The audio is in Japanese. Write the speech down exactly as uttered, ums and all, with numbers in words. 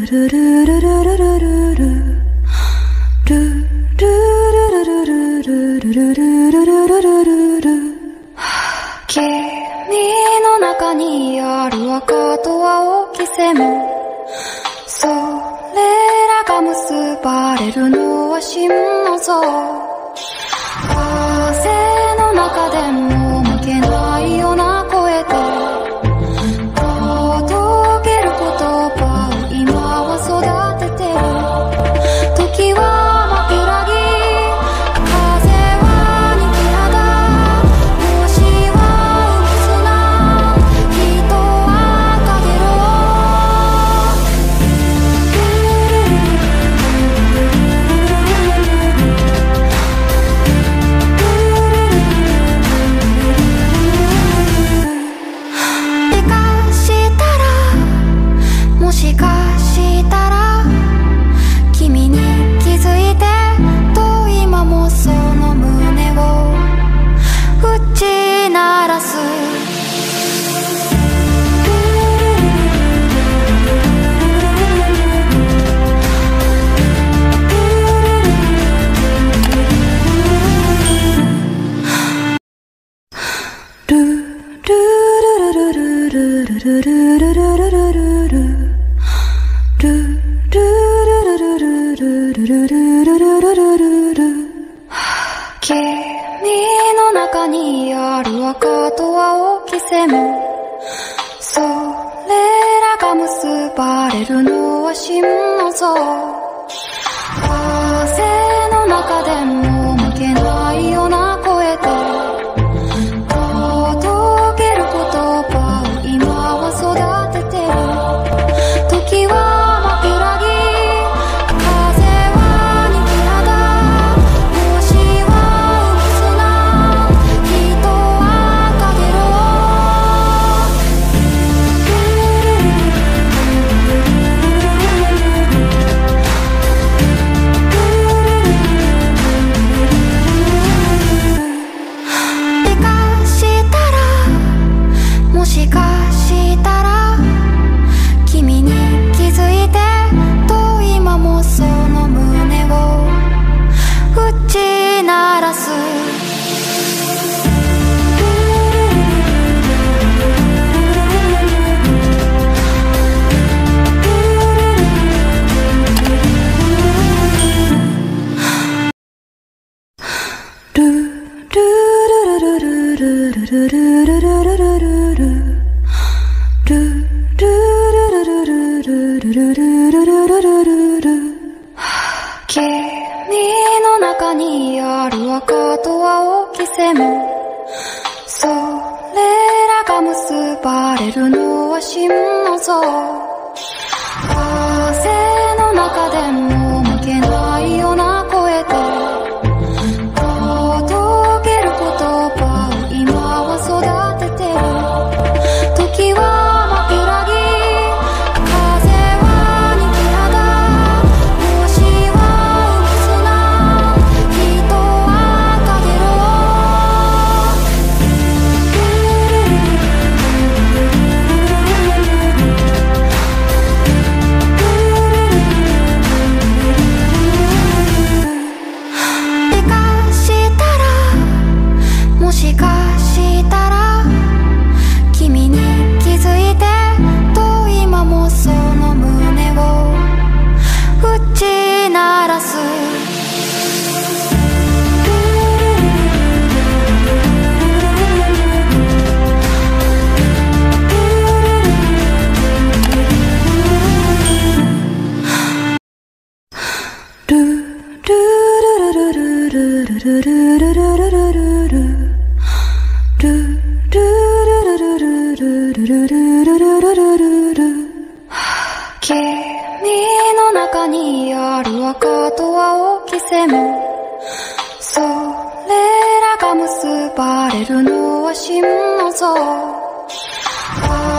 君の中にある赤と青き線、それらが結ばれるのは真の像。風の中でも負けないような声で届ける言葉を今は育ててる。時は枕木、風は逃げ肌、星は海砂、人はかげろもしかしたら君に気づいてと今もその胸を打ち鳴らす。ルルルルルルルルルルルルルル君の中にある赤と青き線、それらが結ばれるのは真の像。風の中でも負けないような声で届ける言葉を今は育ててる。時はもしかしたら君に気づいてと今もその胸を打ち鳴らす。ルルルルルルルルルルルルルル君の中にある赤と青き線、それらが結ばれるのは真の像。風の中でも負けないような声で届ける言葉を今は育ててる。時はもしかしたら君に気づいてと今もその胸を打ち鳴らす。ルルルルルルルルルルルルルル君の中にある赤と青き線、それらが結ばれるのは真の像。